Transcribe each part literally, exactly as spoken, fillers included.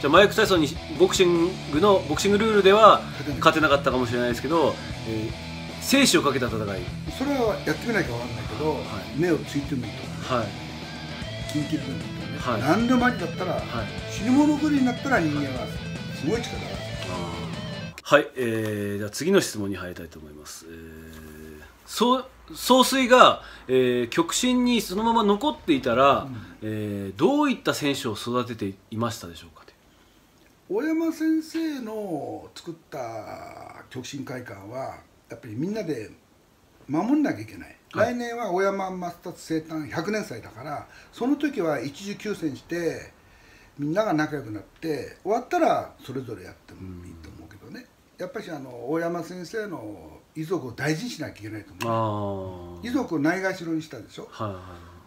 じゃあマイク・タイソンにボクシングのボクシングルールでは勝てなかったかもしれないですけど、えー生死をかけた戦い、 それはやってみないかわかんないけど、はい、目をついてもいいとか、はい、筋切る分とかね、はい、何でもありだったら、はい、死ぬ物狂いになったら人間はすごい力がある。 はい、えー、じゃあ次の質問に入りたいと思います。えー、そう総帥が、えー、極真にそのまま残っていたら、うん、えー、どういった選手を育てていましたでしょうか。 大山先生の作った極真会館はやっぱりみんなで守んなきゃいけない、はい、来年は大山マスターズ生誕ひゃくねん祭だから、その時は一時休戦してみんなが仲良くなって終わったらそれぞれやってもいいと思うけどね、やっぱりあの大山先生の遺族を大事にしなきゃいけないと思う。遺族をないがしろにしたでしょ、はいはい、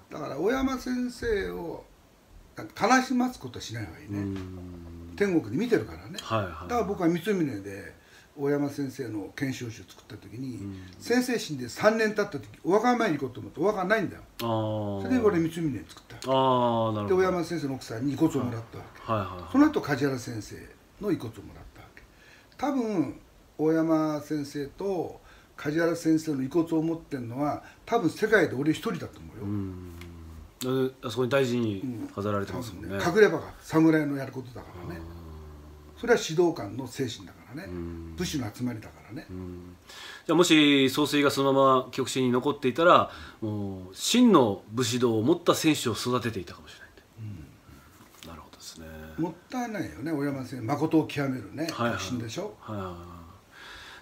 だから大山先生を悲しますことはしない方がいいね。天国で見てるからね、はいはい、だから僕は三峰で大山先生の研修集を作った時に、うん、先生死んでさんねん経った時お墓参り行こうと思ってお墓ないんだよ。それで俺三峰作ったわけ。で大山先生の奥さんに遺骨をもらったわけ、はいはいはい、その後梶原先生の遺骨をもらったわけ。多分大山先生と梶原先生の遺骨を持ってるのは多分世界で俺一人だと思うよ。 うん、あそこに大事に飾られてますもんね。 うん、隠れ場が侍のやることだからね。それは指導官の精神だからね、武士の集まりだからね。 じゃあもし総帥がそのまま極真に残っていたら、もう真の武士道を持った選手を育てていたかもしれない、うん、なるほどですね。 もったいないよね、大山先生誠を極めるね極真でしょ。はいはいはい、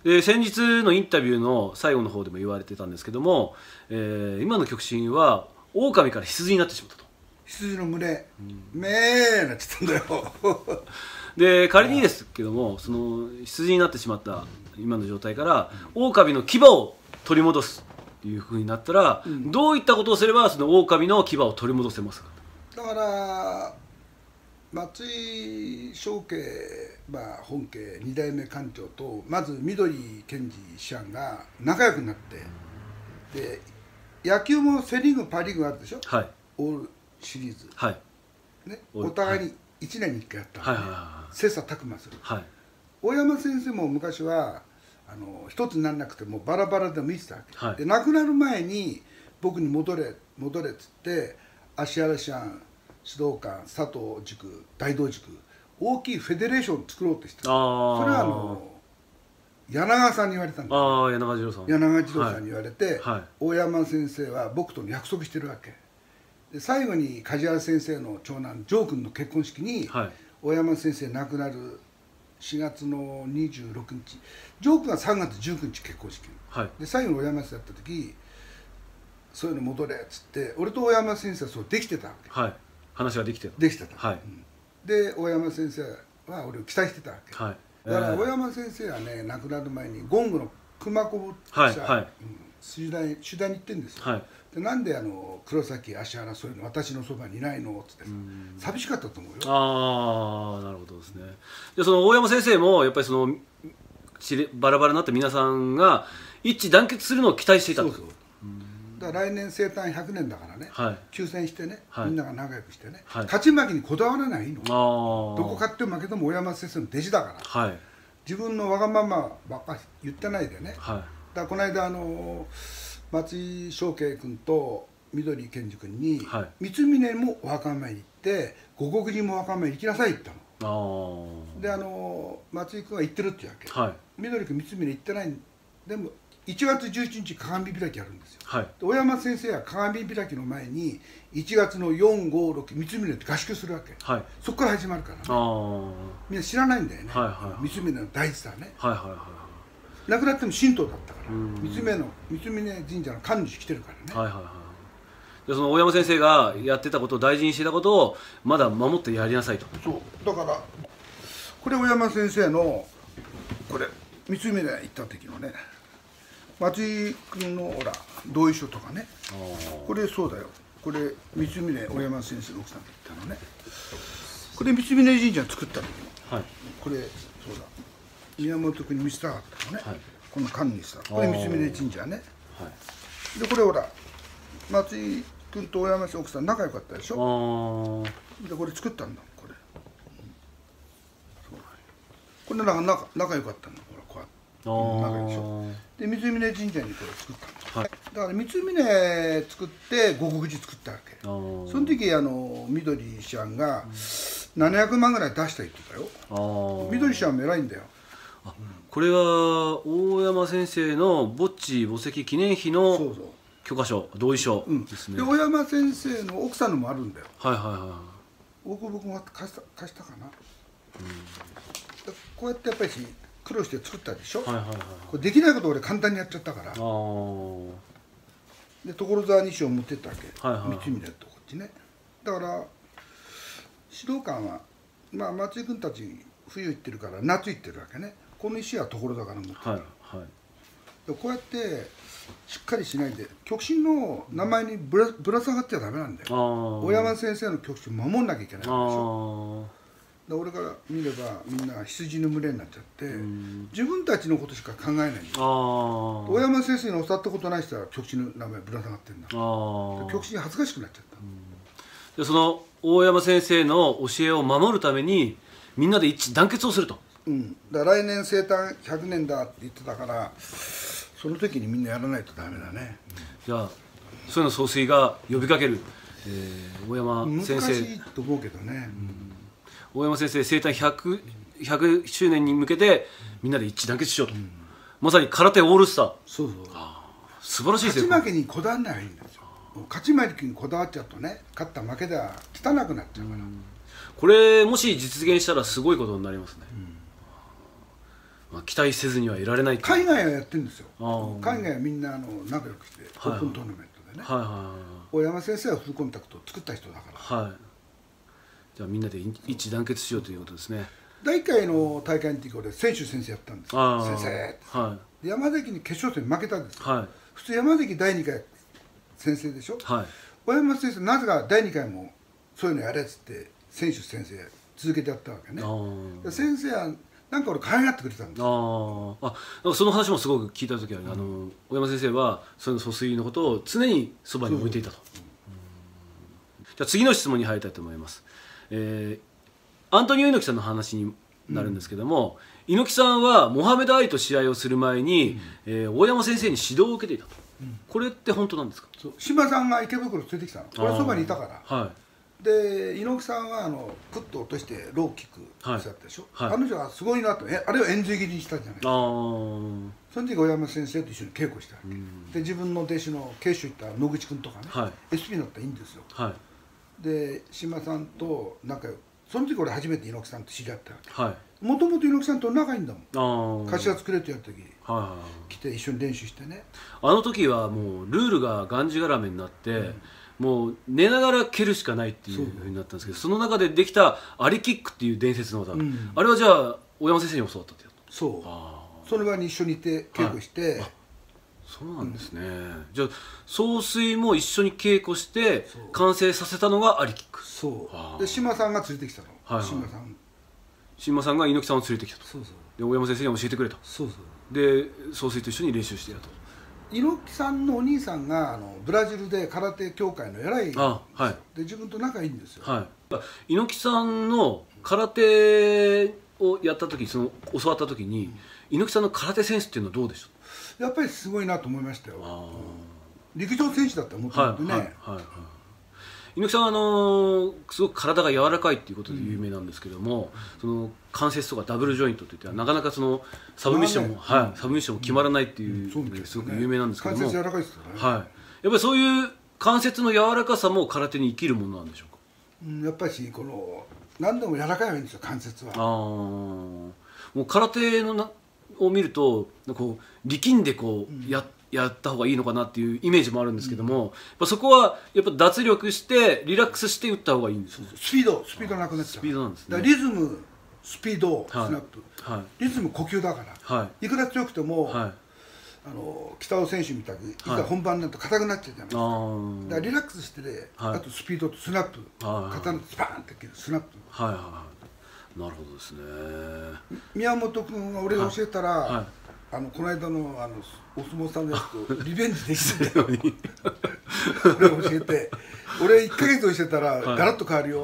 で先日のインタビューの最後の方でも言われてたんですけども、えー、今の極真は狼から羊になってしまったと。 羊の群れ、うん、めーなっちゃったんだよで仮にですけども、その羊になってしまった今の状態から狼の牙を取り戻すというふうになったら、うん、どういったことをすればその狼の牙を取り戻せますか。 だから松井翔慶、まあ、本家に代目館長とまず緑健二師範が仲良くなって、で野球もセ・リーグパ・リーグがあるでしょ、はい、オールシリーズ、はいね、お互いにいちねんにいっかいやったんで、切磋琢磨する、はい、大山先生も昔はあの一つにならなくてもバラバラでもいいってたわけ、はい、で亡くなる前に僕に戻れ戻れっつって芦原師範、指導官、佐藤塾、大道塾、大きいフェデレーションを作ろうとしてた。それはあの柳川さんに言われたんだ。 ああ、柳川次郎さん。 柳川次郎さんに言われて、はいはい、大山先生は僕との約束してるわけで、最後に梶原先生の長男ジョー君の結婚式に、はい、大山先生亡くなるしがつのにじゅうろくにち、ジョー君はさんがつじゅうくにち結婚式、はい、で最後に大山先生やった時、そういうの戻れっつって俺と大山先生はそうできてたわけ、はい、 話ができてたできてた、はい、うん、で大山先生は俺を期待してたわけ、はい、だから大山先生はね亡くなる前にゴングの熊子ってさ、はいはい、うん、取材取材に行ってるんですよ、はい、でなんであの黒崎芦原そういうの私のそばにいないのって言って寂しかったと思うよ。 ああ、なるほどですね。でその大山先生もやっぱりそのバラバラになった皆さんが一致団結するのを期待していたんです。そうそう、だから来年生誕ひゃくねんだからね、はい、抽選してね、はい、みんなが仲良くしてね、はい、勝ち負けにこだわらないの。どこ勝っても負けても大山先生の弟子だから、はい、自分のわがままばっかり言ってないでね、はい、だからこの間あの松井翔慶君と緑健二君に、はい、三峰もお墓参り行って五穀寺もお墓参り行きなさいって言ったの。あであの松井君は行ってるって言うわけ、はい、緑君三峰行ってない。でもいちがつじゅういちにち鏡開きやるんですよ、はい、大山先生は鏡開きの前にいちがつのよん、ご、ろく三峰って合宿するわけ、はい、そこから始まるからね。あみんな知らないんだよね、はいはい、三峰の大スターね、はいはいはい、亡くなっても神道だったから三峰の三峰神社の神主来てるからね、はいはいはい、でその大山先生がやってたことを大事にしてたことをまだ守ってやりなさいと。 そうだからこれ大山先生のこれ三峰行った時のね松井君のほら同意書とかね、これそうだよ、これ三峰大山先生の奥さんが言ったのね、これ三峰神社作った時の、はい、これそうだ宮本君に見せたかったのね、はい、この管にしたこれ三峰神社ね、はい、でこれほら松井君と大山先生奥さん仲良かったでしょ。でこれ作ったんだこれ、 これなんか仲仲良かったのほらこうやって仲良いでしょ。で三峯神社にこれ作ったの、はい、だから三峯作って護国寺作ったわけ。その時あの緑ちゃんがななひゃくまんぐらい出した言ってたよ。緑ちゃんも偉いんだよ。 あ、これは大山先生の墓地墓石記念碑の許可書同意書ですね。 で大山先生の奥さんのもあるんだよ。 はいはいはい。 大久保君は貸した貸したかな。こうやってやっぱり苦労して作ったでしょ。はいはいはい。これできないことを俺簡単にやっちゃったから。で所沢西を持ってったわけ。はいはい。三峯とこっちね。だから指導官はまあ松井君たち冬行ってるから夏行ってるわけね。この石は所沢から持ってる。はいはい。でこうやってしっかりしないで極真の名前にぶらぶら下がっちゃダメなんだよ。大山先生の極真守んなきゃいけないでしょ。で俺から見ればみんな羊の群れになっちゃって自分たちのことしか考えないんだよ。大山先生に教わったことない人は極真の名前ぶら下がってるんだ。極真恥ずかしくなっちゃった。 でその大山先生の教えを守るためにみんなで一致団結をすると。 うん、だ来年生誕ひゃくねんだって言ってたからその時にみんなやらないとダメだね。 じゃあそういうの総帥が呼びかける、えー、大山先生難しいと思うけどね、 うん、大山先生生誕ひゃくしゅうねんに向けてみんなで一致団結しようと、うん、まさに空手オールスター。 そうそう、 素晴らしいですよ。 勝ち負けにこだわらない方がいいんですよ。勝ち負けにこだわっちゃうとね勝った負けでは汚くなっちゃうから、うん、 これもし実現したらすごいことになりますね、うん、まあ、期待せずにはいられない。 海外はやってるんですよ。海外はみんなあの仲良くしてオープントーナメントでね。大山先生はフルコンタクトを作った人だから、はい、 じゃあみんなで一致団結しようということですね。 だいいっかいの大会の時俺選手先生やったんですよ。先生、はい、山崎に決勝戦負けたんですよ、はい、普通山崎だいにかい先生でしょ、はい、大山先生なぜかだいにかいもそういうのやれっつって選手先生続けてやったわけね。先生はなんか俺可愛がってくれたんですよ。 ああ、その話もすごく聞いた時は、ね、うん、あの大山先生はその疎水のことを常にそばに置いていたと。じゃあ次の質問に入りたいと思います。えー、アントニオ猪木さんの話になるんですけども、うん、猪木さんはモハメド・アリと試合をする前に、うん、えー、大山先生に指導を受けていたと、うん、これって本当なんですか？ 島さんが池袋連れてきたの。俺そばにいたから、はい、で猪木さんはあのクッと落としてローキックしちゃったでしょ、はいはい、あの人はすごいなと。えあれを円髄切りにしたんじゃないか。その時大山先生と一緒に稽古したわけ、うん、で自分の弟子の慶州行った野口君とかね、はい、エスピー になったらいいんですよ、はい、で島さんと仲良く、その時俺初めて猪木さんと知り合ったわけ。もともと猪木さんと仲いいんだもん。頭作れってやった時、はい、来て一緒に練習してね。 あの時はもうルールががんじがらめになって、うん、もう寝ながら蹴るしかないっていうふうになったんですけど、その中でできたアリキックっていう伝説の技、うん、あれはじゃあ大山先生に教わったってやつ。 そう、その場に一緒にいて稽古して、はい、 そうなんですね、うん、じゃあ総帥も一緒に稽古して完成させたのがアリキック。 そうで島さんが連れてきたの、はい、島さん島さんが猪木さんを連れてきたと。そうそう、で大山先生に教えてくれと。そうそう、で総帥と一緒に練習してやると。 猪木さんのお兄さんがあのブラジルで空手協会の偉いんですよ。はい、で自分と仲いいんですよ、はい、 猪木さんの空手をやった時、その教わった時に、うん、猪木さんの空手センスっていうのはどうでした？ やっぱりすごいなと思いましたよ。うん、陸上選手だったらもともとね。はいはいはいはい、 猪木さんはあのすごく体が柔らかいっていうことで有名なんですけども、うん、その関節とかダブルジョイントっていってなかなかそのサブミッションも、はい、サブミッションも決まらないっていうのですごく有名なんですけども、 関節柔らかいですよね。 はい、やっぱりそういう関節の柔らかさも空手に生きるものなんでしょうか？ うん、やっぱりこの何でも柔らかい方がいいんですよ、関節は。あもう空手のなを見るとこう力んでこう、うん、ややった方がいいのかなっていうイメージもあるんですけども、うん、やっぱそこはやっぱ脱力してリラックスして打った方がいいんですよ。 スピードスピードなくなっちゃう。 スピードなんですね。 だリズムスピードスナップ、はいはい、リズム呼吸だから、はい、いくら強くても、はい、あの北尾選手みたくいざ本番になると硬くなっちゃうじゃないですか、はい、だからリラックスして、ね、はい、あとスピードとスナップ、はい、刀スパーンって切るスナップ、はいはいはい、 なるほどですね。 宮本君が俺が教えたら、はいはい、あのこの間のあのお相撲さんのやつとリベンジできるんだよ俺教えて俺いっかげつ教えたらガラッと変わるよ。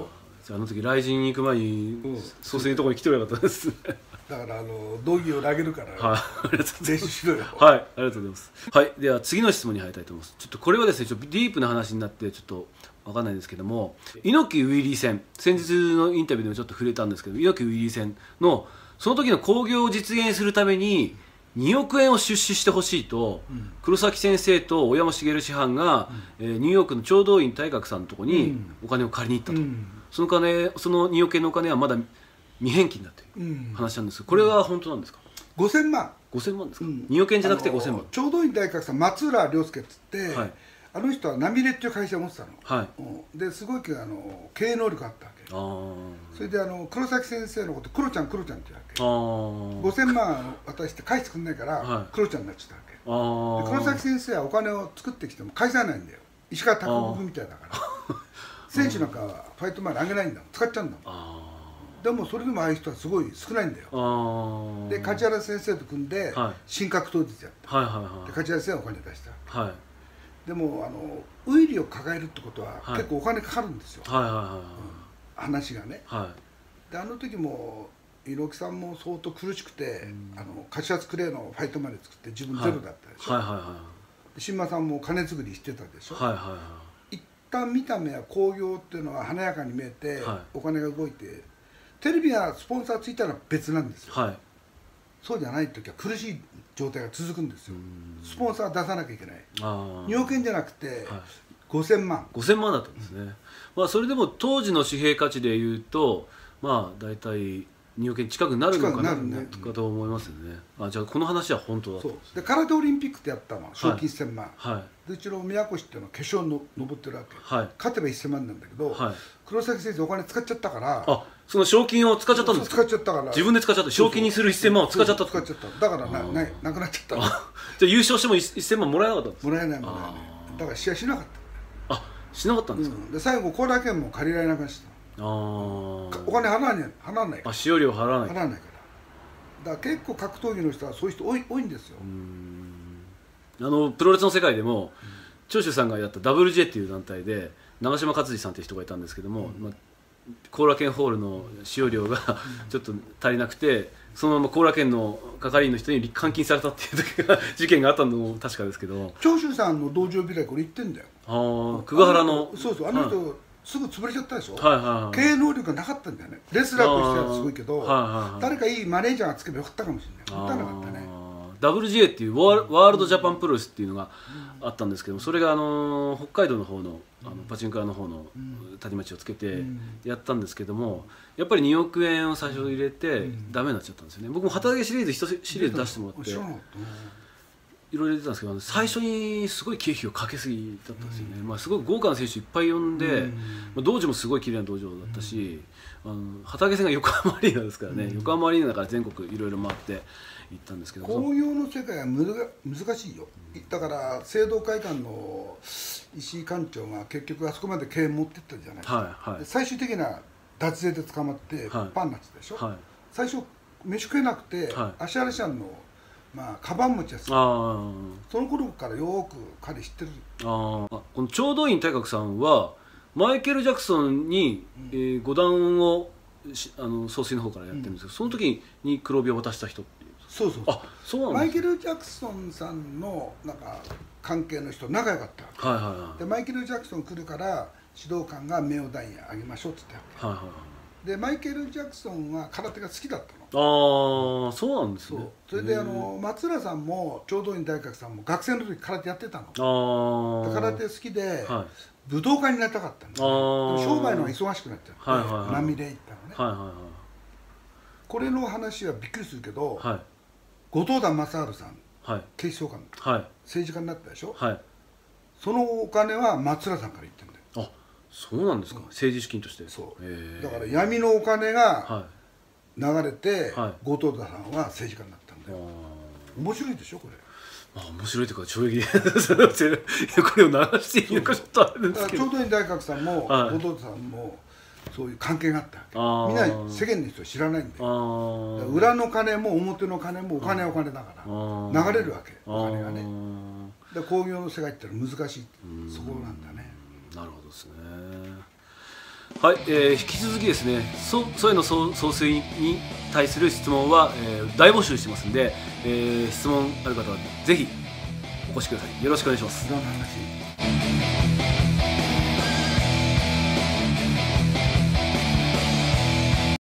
じゃああの時雷神に行く前に総帥のところに来てもらよかったですね。 だからあの道着を投げるから、 はい、ありがとうございます。 練習しろよ。 はい、ありがとうございます。はい、では次の質問に入りたいと思います。ちょっとこれはですね、ちょっとディープな話になってちょっとわかんないんですけども、猪木ウィリー戦、先日のインタビューでもちょっと触れたんですけど、猪木ウィリー戦のその時の興行を実現するためににおくえんを出資してほしいと、うん、黒崎先生と小山茂師範が、うん、えー、ニューヨークの聴導院大学さんのところにお金を借りに行ったと、うん、その金、そのにおくえんのお金はまだ未返金だという話なんですが、これは本当なんですか？ ごせんまん。 ごせんまんですか？うん、におくえんじゃなくてごせんまん。 聴導院大学さん、松浦亮介っつって、はい、あの人はナミレっていう会社を持ってたの、はい、うん、ですごいあの経営能力があったわけ。あ、それであの黒崎先生のことクロちゃんクロちゃんって言うわけ。あ、ごせんまん渡して返してくんないから、はい、クロちゃんになっちゃったわけ。あ、黒崎先生はお金を作ってきても返さないんだよ。石川貴子君みたいだから選手なんかはファイト前にあげないんだもん、使っちゃうんだもん。あ、でもそれでもああいう人はすごい少ないんだよ。あ、で梶原先生と組んで新格闘術やった、はいはいはい、で梶原先生はお金出した、はい、でもあのウイリを抱えるってことは結構お金かかるんですよ、はいはいはいはい、うん、話がね、はい、であの時も猪木さんも相当苦しくて、うん、あのカシアツクレイのファイトまで作って自分ゼロだったでしょ、はいはいはいはい、新馬さんも金作りしてたでしょ、はいはいはい、一旦見た目は興行っていうのは華やかに見えて、はい、お金が動いてテレビやスポンサーついたら別なんですよ、はい、そうじゃない時は苦しい状態が続くんですよ。スポンサー出さなきゃいけない、におくえんじゃなくて、はい、ごせんまんごせんまんだったんですね、うん、まあそれでも当時の紙幣価値でいうとまあ大体におくえん近くなるのかな、ね、かと思いますよね、うん、あ、じゃあこの話は本当だと。 そうで空手オリンピックってやったの賞金せんまん、はいはい、でうちの宮越っていうのは決勝の上ってるわけ、はい、勝てばせんまんなんだけど、はい、黒崎先生お金使っちゃったから、 あ、その賞金を使っちゃったんですか？ 使っちゃったから自分で使っちゃった賞金にするせんまんを使っちゃった使っちゃっただからなないなくなっちゃったじゃあ優勝してもせんまんもらえなかったんですか？ もらえないもらえないだから試合しなかった。あ、しなかったんですか？ うん、で最後後楽園も借りられなくなっちゃった。あ、お金払わない払わないから、あ、使用料払わない払わないからだから結構格闘技の人はそういう人多い多いんですよ。うーん、 あのプロレスの世界でも、うん、長州さんがやった ダブリュージェー っていう団体で長嶋勝治さんっていう人がいたんですけども、うん、まあ後楽園ホールの使用料がちょっと足りなくてそのまま後楽園の係員の人に監禁されたっていう時が事件があったのも確かですけど、 長州さんの道場ビラこれ言ってんだよ。ああ、久我原のそうそう、あの人、はい、すぐ潰れちゃったでしょ、はいはいはい、経営能力がなかったんだよね。レスラーとしてはすごいけど、はいはいはい、誰かいいマネージャーがつけばよかったかもしれない。もったいなかったね。 ダブリュージェー っていうワールドジャパンプロレスっていうのがあったんですけど、それがあの北海道の方のあのパチンコ屋の方の谷町をつけてやったんですけども、やっぱりにおくえんを最初入れてダメになっちゃったんですよね。僕も旗揚げシリーズいちシリーズ出してもらっていろいろ入れてたんですけど、最初にすごい経費をかけすぎだったんですよね。まあすごい豪華な選手いっぱい呼んで、まあ道場もすごい綺麗な道場だったし、あの旗揚げ戦が横浜アリーナですからね、横浜アリーナだから全国いろいろ回って行ったんですけど、 興行の世界はむず難しいよ。だから聖堂会館の石井館長が結局あそこまで経営持ってったじゃないですか、はいはい、最終的な脱税で捕まってパンになってたでしょ、はい、最初飯食えなくて、はい、芦原さんの、まあ、カバン持ちやすい、その頃からよく彼知ってる。あ、 この聴導院大学さんはマイケル・ジャクソンに、うん、えー、五段をあの総帥の方からやってるんですけど、うん、その時に黒帯を渡した人っていう。 そうそうそう、あ、そうなんです。マイケル・ジャクソンさんのなんか関係の人仲良かったわけ、はいはいはい、でマイケル・ジャクソン来るから指導官が名誉ダイヤあげましょうって言ってわけ、はいはいはい、でマイケル・ジャクソンは空手が好きだったの。 ああ、そうなんですね。 そう、それであの松浦さんも聴導院大学さんも学生の時空手やってたの。あ、空手好きで、はい、武道家になりたかったんだ、ね、商売のが忙しくなっちゃって、はいはいはい、波で行ったのね、はいはいはい、これの話はびっくりするけど、はい、後藤田正治さん、はい、警視総監、はい、政治家になったでしょ、はい、そのお金は松浦さんから言ってるんだよ。 あ、そうなんですか、うん、政治資金として。 そう、だから闇のお金が流れて、はい、後藤田さんは政治家になったんだよ。面白いでしょこれ。 まあ面白いというか衝撃これを流していいのかちょっとあれですけど、 聴導院大学さんも、はい、後藤さんもそういう関係があったわけ。みんな世間の人は知らないんだよ。裏の金も表の金もお金はお金だから流れるわけ、お金がね。で興行の世界ってのは難しい、そこなんだね。 なるほどですね。 はい、えー、引き続きですね、そソエの総総帥に対する質問は、えー、大募集してますんで、えー、質問ある方はぜひお越しください。よろしくお願いします。 いろんな話